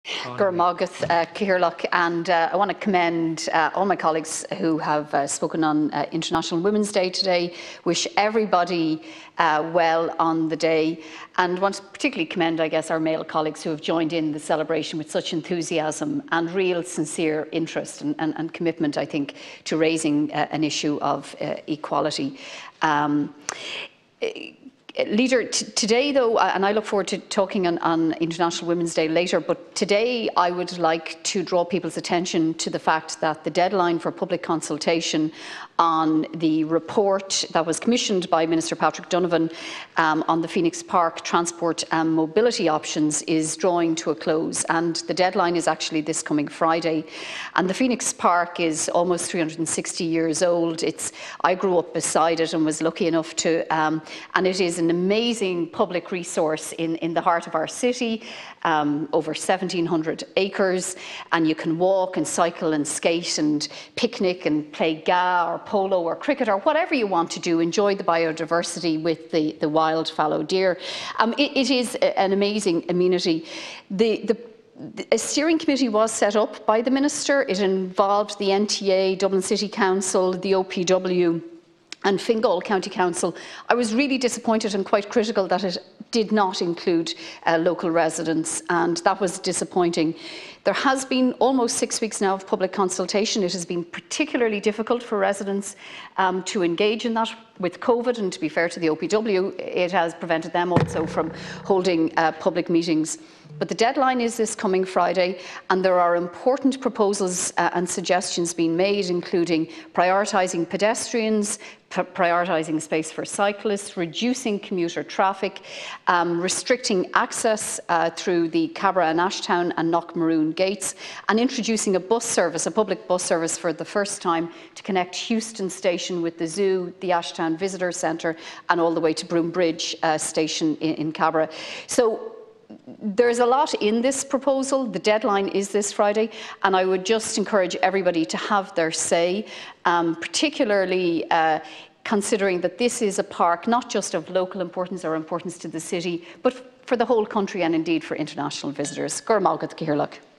Gurmagat Cahirlock, and I want to commend all my colleagues who have spoken on International Women's Day today. Wish everybody well on the day, and want to particularly commend, I guess, our male colleagues who have joined in the celebration with such enthusiasm and real sincere interest and commitment, I think, to raising an issue of equality. Leader, today though, and I look forward to talking on International Women's Day later, but today I would like to draw people's attention to the fact that the deadline for public consultation on the report that was commissioned by Minister Patrick Donovan on the Phoenix Park transport and mobility options is drawing to a close, and the deadline is actually this coming Friday. And the Phoenix Park is almost 360 years old. I grew up beside it and was lucky enough to, and it is an amazing public resource in the heart of our city, over 1,700 acres, and you can walk and cycle and skate and picnic and play ga or polo or cricket or whatever you want to do. Enjoy the biodiversity with the wild fallow deer. It is an amazing amenity. A steering committee was set up by the Minister. It involved the NTA, Dublin City Council, the OPW and Fingal County Council. I was really disappointed and quite critical that it did not include local residents, and that was disappointing. There has been almost 6 weeks now of public consultation. It has been particularly difficult for residents to engage in that with COVID, and to be fair to the OPW, it has prevented them also from holding public meetings. But the deadline is this coming Friday, and there are important proposals and suggestions being made, including prioritising pedestrians, prioritising space for cyclists, reducing commuter traffic, restricting access through the Cabra and Ashtown and Knockmaroon gates, and introducing a bus service, a public bus service for the first time to connect Houston Station with the zoo, the Ashtown Visitor Centre, and all the way to Broombridge Station in Cabra. So there's a lot in this proposal. The deadline is this Friday, and I would just encourage everybody to have their say, particularly considering that this is a park not just of local importance or importance to the city, but for the whole country and indeed for international visitors. Gurmagat Cahirlock.